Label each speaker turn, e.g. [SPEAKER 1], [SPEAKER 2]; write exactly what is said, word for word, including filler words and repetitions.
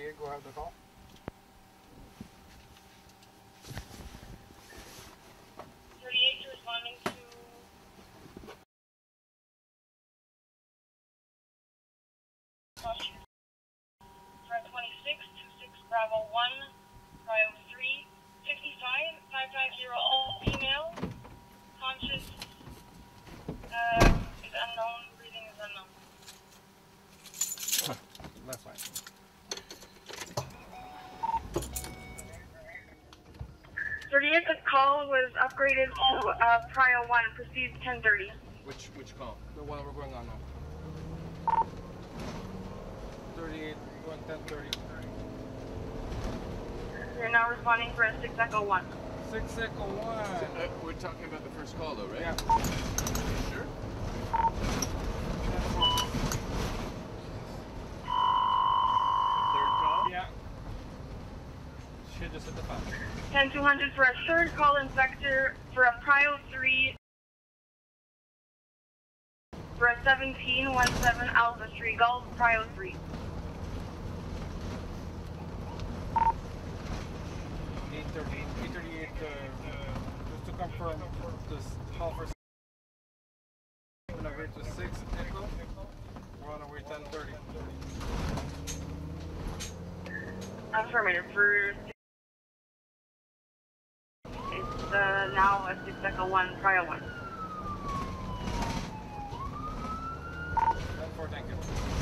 [SPEAKER 1] thirty-eight, go ahead with the call.
[SPEAKER 2] thirty-eight responding to Fred twenty-six, two six Bravo one, Prio three, fifty-five, five five zero, all female, conscious, uh, is unknown, breathing is unknown.
[SPEAKER 1] That's fine.
[SPEAKER 2] thirty-eight, the call was upgraded to uh, Prio one, proceeds ten thirty.
[SPEAKER 1] Which which call? The one we're going on now. thirty-eight, going ten thirty.
[SPEAKER 2] You're now responding for a six Echo one.
[SPEAKER 1] six Echo one.
[SPEAKER 3] Uh, we're talking about the first call though, right?
[SPEAKER 1] Yeah.
[SPEAKER 3] Sure? Third call?
[SPEAKER 1] Yeah. Should just hit the phone.
[SPEAKER 2] ten two hundred for a third call inspector for a Prio three for a seventeen one seven Alpha three Golf Prio three.
[SPEAKER 1] eight thirty-eight, eight thirty-eight, uh, just to confirm this call for on our way to six Echo. We're on our way ten thirty.
[SPEAKER 2] Affirmative for it's uh, now a six Echo one Prio one.
[SPEAKER 1] ten four, thank you.